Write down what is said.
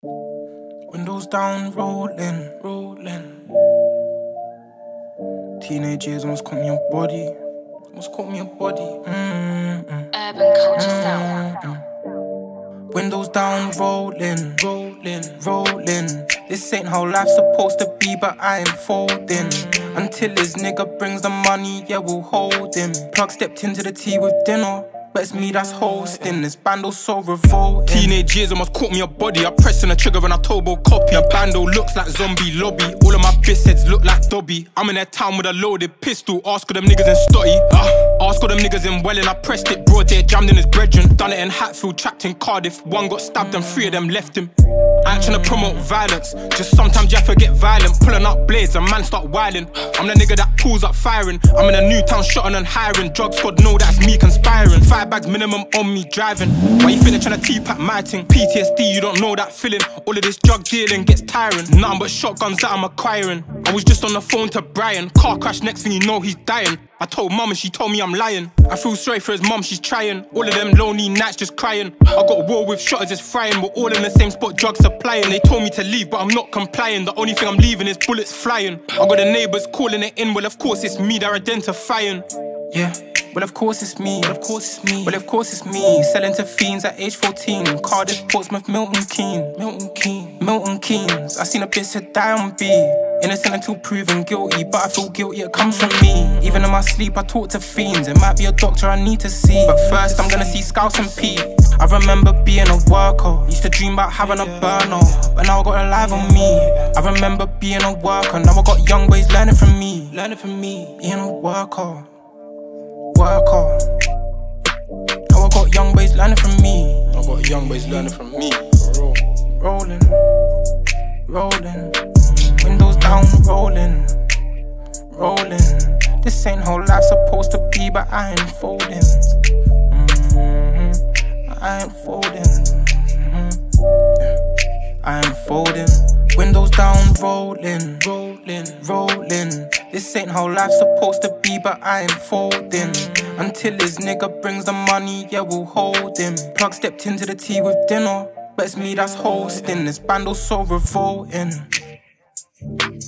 Windows down, rolling, rolling. Teenage years almost caught me on body. Almost caught me on body. Urban culture sound. Windows down, rolling, rolling, rolling. This ain't how life's supposed to be, but I ain't folding. Until his nigga brings the money, yeah, we'll hold him. Plug stepped into the tea with dinner, but it's me that's hosting. This bando's so revolting. Teenage years almost caught me a body. I pressing the trigger and I turbo copy. A bando looks like zombie lobby. All of my bitch heads look like Dobby. I'm in that town with a loaded pistol. Ask all them niggas in Stotty. Ask all them niggas in Welling. I pressed it broad there, jammed in his brethren. Done it in Hatfield, trapped in Cardiff. One got stabbed and 3 of them left him. I ain't tryna promote violence, just sometimes you have to get violent. Pulling up blades and man start wilding. I'm the nigga that pulls up firing. I'm in a new town shotting and hiring. Drug squad know that's me conspiring. 5 bags minimum on me driving. Why you feeling tryna T-pack my thing? PTSD, you don't know that feeling. All of this drug dealing gets tiring. Nothing but shotguns that I'm acquiring. I was just on the phone to Brian. Car crash, next thing you know he's dying. I told mum and she told me I'm lying. I feel sorry for his mum, she's trying. All of them lonely nights just crying. I got a war with shotters just frying. We're all in the same spot, drugs supplying. They told me to leave but I'm not complying. The only thing I'm leaving is bullets flying. I got the neighbours calling it in. Well of course it's me, they're identifying. Yeah, well of course it's me, well of course it's me, well of course it's me. Selling to fiends at age 14. Cardiff, Portsmouth, Milton Keynes. I seen a bitch to die on B. Innocent until proven guilty, but I feel guilty, it comes from me. Even in my sleep I talk to fiends. It might be a doctor I need to see, but first I'm gonna see Scouse and Pete. I remember being a worker, used to dream about having a burner, but now I got a live on me. I remember being a worker, now I got young boys learning from me. Being a worker. Now I got young boys learning from me. Rolling, rolling. Windows down, rolling, rolling. This ain't how life's supposed to be, but I ain't folding. I ain't folding. I ain't folding. Windows down, rolling, rolling, rolling. This ain't how life's supposed to be, but I ain't folding. Until his nigga brings the money, yeah, we'll hold him. Plug stepped into the tea with dinner, but it's me that's hosting. This bando's so revolting.